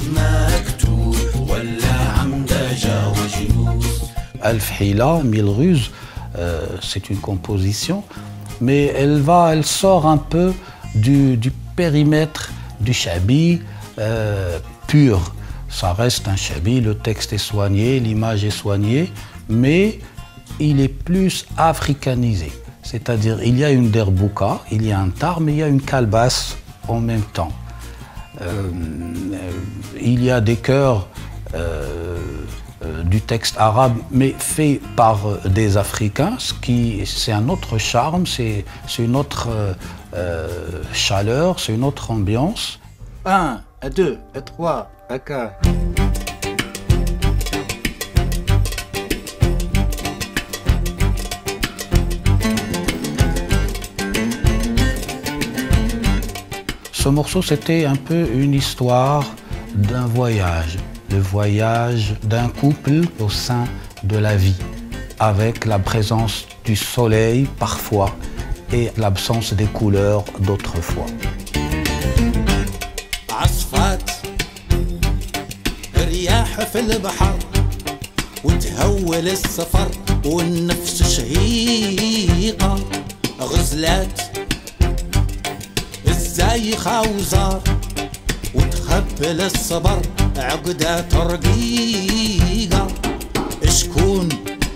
مكتوب ولا عمدجة وجنوس. ألف حيلة, 1000 ruses, c'est une composition, mais elle sort un peu du périmètre du chabi pur. Ça reste un chabi, le texte est soigné, l'image est soignée, mais il est plus africanisé. C'est-à-dire, il y a une derbouka, il y a un tar, mais il y a une calebasse en même temps. Il y a des chœurs du texte arabe, mais fait par des Africains, c'est un autre charme, c'est une autre chaleur, c'est une autre ambiance. 1, 2, 3, 4. Ce morceau, c'était un peu une histoire d'un voyage, le voyage d'un couple au sein de la vie, avec la présence du soleil parfois et l'absence des couleurs d'autrefois. عصفات رياح في البحر وتهول السفر والنفس شهيقة غزلات الزايخة وزار وتخبل الصبر عقدات رقيقة. شكون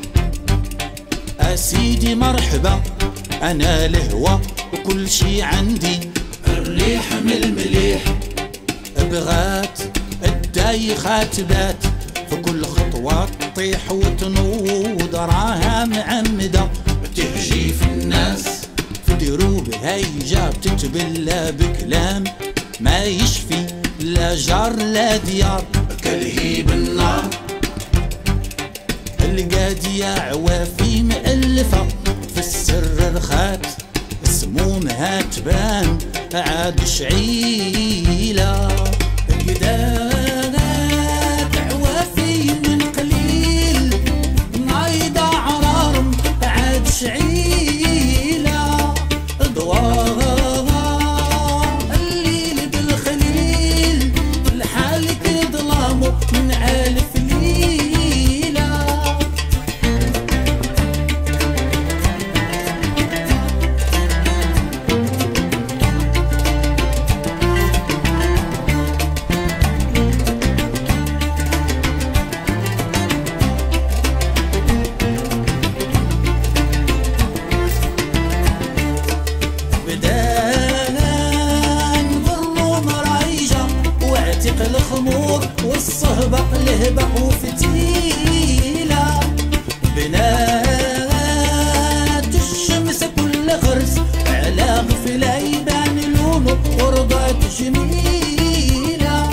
أسيدي مرحبا أنا الهوى وكل شي عندي الريح من المليح بغات الدايخة تبات في كل خطوة تطيح وتنوض راها معمدة تهجي في الناس في دروب هيجا بتتبلى بكلام ما يشفي لا جار لا ديار كالهيب النار القادية عوافي مألفة في السر رخات سمومها تبان عاد شعيلة القدات عوافي من قليل نايضة عرار عاد شعيلة ضواها الليل بالخليل الحال كظلامه من ألف ليلة. الخمور والصهبة لهبة وفتيلة بنات الشمس كل غرس على غفلة يبان لونه ورضات جميلة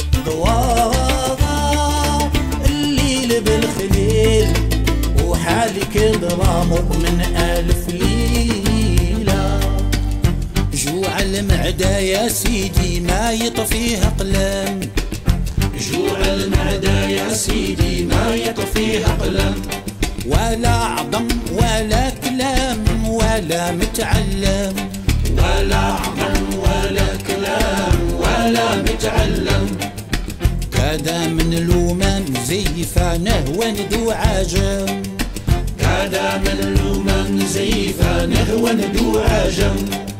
ضواها الليل بالخليل وحالك ضرامه من ألف ليلة. جوع المعدة يا سيدي ما يطفيها قلم جوع المعدة يا سيدي ما يطفيها قلم ولا عظم ولا كلام ولا متعلم ولا عظم ولا كلام ولا متعلم كذا من لومان زيفانه وندو عجم كذا من لومان زيفانه وندو عجم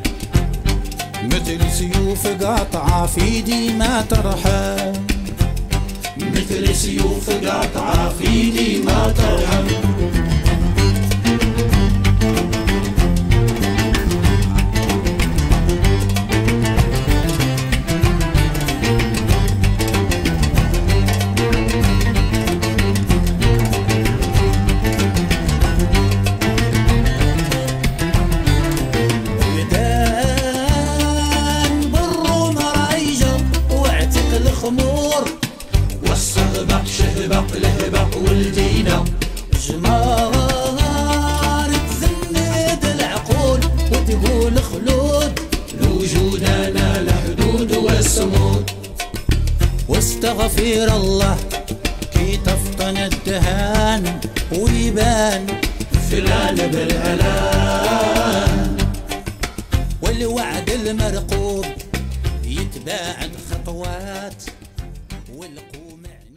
مثل سيوف قاطعة في ايدي ما ترحم مثل سيوف قاطعة في ايدي ما ترحم. والصهبة شهبة لهبة والدينا جمار تزند العقول وتقول خلود لوجودنا الحدود والسمود واستغفر الله كي تفطن الدهان ويبان فلان بالعلان والوعد المرقوب يتباعد خطوات والقومع